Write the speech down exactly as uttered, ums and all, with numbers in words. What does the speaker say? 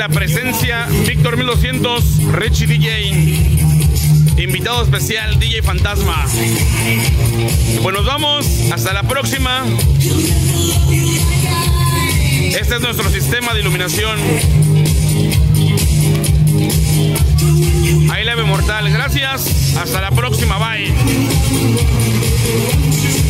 la presencia Víctor mil doscientos, Richie D J, invitado especial D J Fantasma. Pues nos vamos, hasta la próxima. Este es nuestro sistema de iluminación. Ahí Leve Mortal, gracias, hasta la próxima, bye.